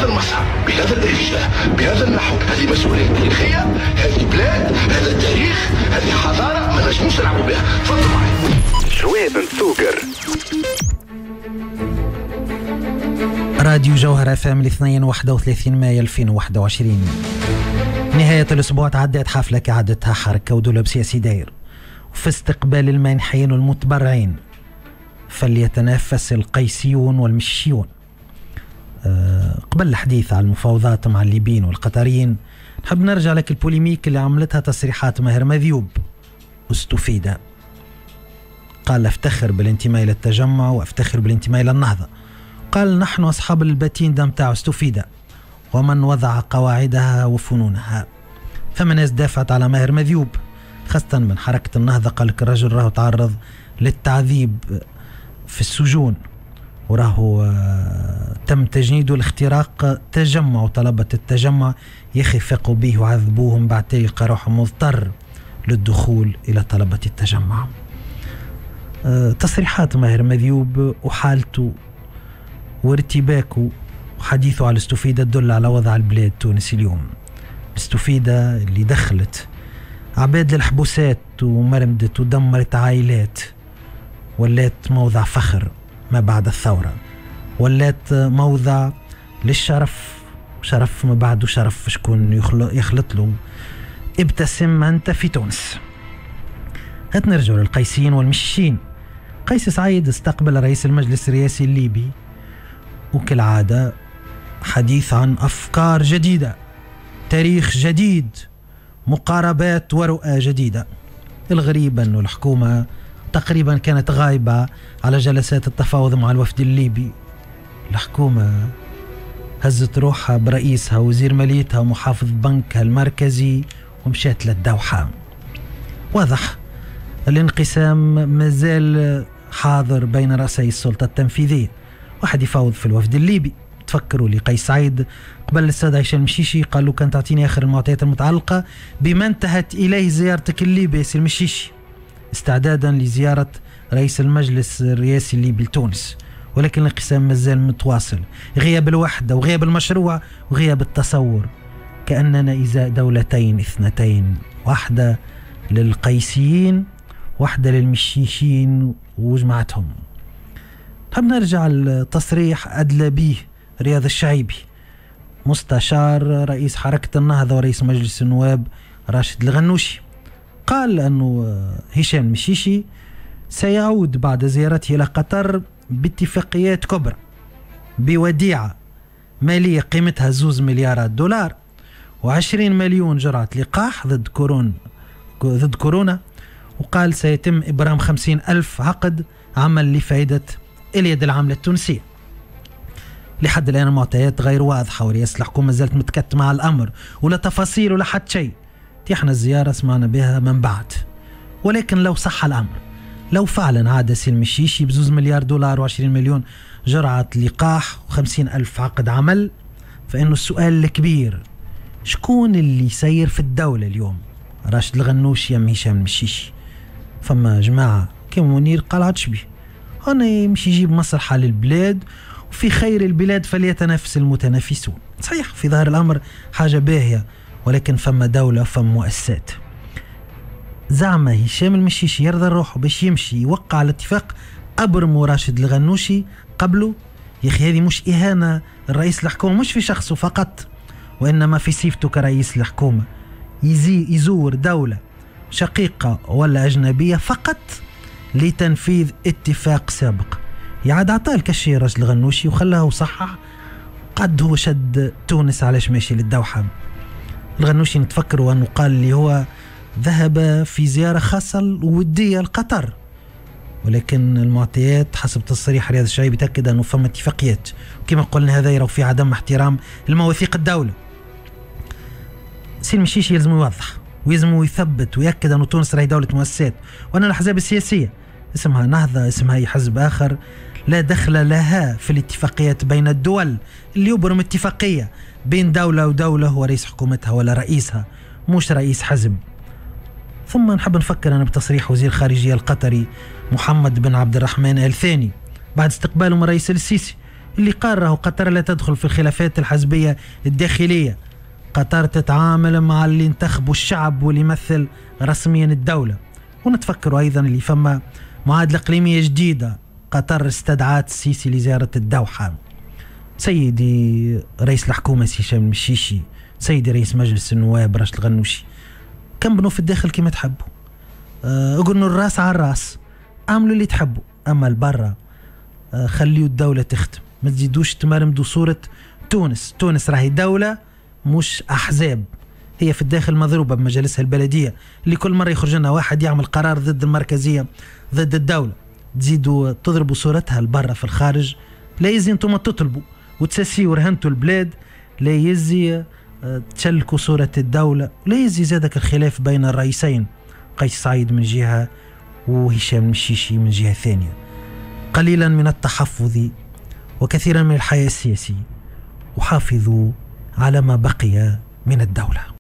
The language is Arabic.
بهذا المصعب، بهذا الاتجاه، بهذا النحو. هذه مسؤولية تاريخية، هذه بلاد، هذا تاريخ، هذه حضارة ما نجموش نلعبوا بها. تفضلوا معي. شوية سوكر. راديو جوهر اف ام 31 مايو 2021. نهاية الأسبوع تعدت حفلة كعادتها حركة ودولب سياسي داير، وفي استقبال المانحين والمتبرعين فليتنافس القيسيون والمشيون. قبل الحديث على المفاوضات مع الليبيين والقطريين نحب نرجع لك البوليميك اللي عملتها تصريحات ماهر مذيوب واستفيد. قال افتخر بالانتماء إلى التجمع وافتخر بالانتماء إلى النهضة. قال نحن أصحاب الباتين دم تاعو استفيد ومن وضع قواعدها وفنونها. فما ناس دافعت على ماهر مذيوب خاصة من حركة النهضة، قال لك الرجل راه تعرض للتعذيب في السجون وراه تم تجنيده لاختراق تجمع، وطلبة التجمع يخفقوا به وعذبوهم بعد يلقى روحه مضطر للدخول إلى طلبة التجمع. تصريحات ماهر مذيوب وحالته وارتباكه وحديثه على الاستفيدة تدل على وضع البلاد تونس اليوم. الاستفيدة اللي دخلت عباد للحبوسات ومرمدت ودمرت عائلات، ولات موضع فخر ما بعد الثورة، ولات موضع للشرف، شرف ما بعده شرف شكون يخلط له ابتسم أنت في تونس. هتنرجع للقيسيين والمشيين. قيس سعيد استقبل رئيس المجلس الرئاسي الليبي، وكالعادة حديث عن أفكار جديدة، تاريخ جديد، مقاربات ورؤى جديدة. الغريب أنه الحكومة تقريبا كانت غايبة على جلسات التفاوض مع الوفد الليبي. الحكومة هزت روحها برئيسها وزير ماليتها ومحافظ بنكها المركزي ومشات للدوحة. واضح الانقسام مازال حاضر بين رأسي السلطة التنفيذية. واحد يفاوض في الوفد الليبي. تفكروا لي قيس سعيد قبل السيد هشام المشيشي قال له كان تعطيني آخر المعطيات المتعلقة بما انتهت إليه زيارتك الليبي يا المشيشي، استعدادا لزيارة رئيس المجلس الرئاسي الليبي لتونس. ولكن الانقسام مازال متواصل، غياب الوحدة وغياب المشروع وغياب التصور، كأننا إزاء دولتين اثنتين، واحدة للقيسيين واحدة للمشيشين وجماعتهم. نحب نرجع لتصريح أدلى به رياض الشعيبي مستشار رئيس حركة النهضة ورئيس مجلس النواب راشد الغنوشي. قال أنه هشام المشيشي سيعود بعد زيارته إلى قطر باتفاقيات كبرى بوديعة مالية قيمتها 2 مليارات دولار و20 مليون جرعة لقاح ضد كورونا. وقال سيتم إبرام 50,000 عقد عمل لفائدة اليد العاملة التونسية. لحد الآن المعطيات غير واضحة ورئاسة الحكومة زالت متكتمة مع الأمر ولا تفاصيل ولا حد شيء. احنا الزيارة سمعنا بها من بعد. ولكن لو صح الأمر، لو فعلا عاد سيل مشيشي ب2 مليار دولار و20 مليون جرعة لقاح و50,000 عقد عمل، فإنه السؤال الكبير شكون اللي يسير في الدولة اليوم؟ راشد الغنوشي يم هشام المشيشي؟ فما جماعة كيما منير قال عطشبي هنا يمشي يجيب مصلحة للبلاد، وفي خير البلاد فليتنافس المتنافسون. صحيح في ظاهر الأمر حاجة باهية، ولكن فما دولة فما مؤسسات. زعما هشام المشيشي يرضى روحه باش يمشي يوقع على اتفاق أبرم وراشد الغنوشي قبله؟ يا أخي هذه مش إهانة الرئيس الحكومة، مش في شخصه فقط وإنما في صفته كرئيس الحكومة. يزور دولة شقيقة ولا أجنبية فقط لتنفيذ اتفاق سابق. يعاد عطاه الكشي راشد الغنوشي وخلاه وصحح قد هو شد تونس علاش ماشي للدوحة. الغنوشي نتفكروا أنه قال لي هو ذهب في زيارة خاصة ودية لقطر، ولكن المعطيات حسب تصريح رياض الشعيبي تأكد أنه فما اتفاقيات، وكما قلنا هذا يرى في عدم احترام المواثيق الدولة. سيل مشيشي يلزم يوضح ويلزم يثبت ويأكد أنه تونس راهي دولة مؤسسات، وأن الأحزاب السياسية اسمها نهضة اسمها أي حزب آخر لا دخل لها في الاتفاقيات بين الدول. اللي يبرم اتفاقية بين دولة ودولة هو رئيس حكومتها ولا رئيسها، مش رئيس حزب. ثم نحب نفكر أنا بتصريح وزير الخارجية القطري محمد بن عبد الرحمن آل ثاني بعد استقباله من رئيس السيسي، اللي قرره قطر لا تدخل في الخلافات الحزبية الداخلية. قطر تتعامل مع اللي انتخبوا الشعب واللي يمثل رسميا الدولة. ونتفكروا أيضا اللي فما معادلة إقليمية جديدة، قطر استدعت السيسي لزيارة الدوحة. سيدي رئيس الحكومة سي هشام المشيشي، سيدي رئيس مجلس النواب راشد الغنوشي، كم بنوا في الداخل كما تحبوا، قلنا الراس على الراس، اعملوا اللي تحبوا، اما البرة خليوا الدولة تخدم، ما تزيدوش تمرمدوا صورة تونس. تونس راهي دولة مش أحزاب، هي في الداخل مضروبة بمجالسها البلدية اللي كل مرة يخرج لنا واحد يعمل قرار ضد المركزية ضد الدولة. تزيدوا تضربوا صورتها البرة في الخارج، لا يزي انتم تطلبوا وتسسيوا ورهنتوا البلاد، لا يزي تشلكوا صورة الدولة، لا يزي زادك الخلاف بين الرئيسين قيس سعيد من جهة وهشام المشيشي من جهة ثانية. قليلا من التحفظ وكثيرا من الحياة السياسية، وحافظوا على ما بقي من الدولة.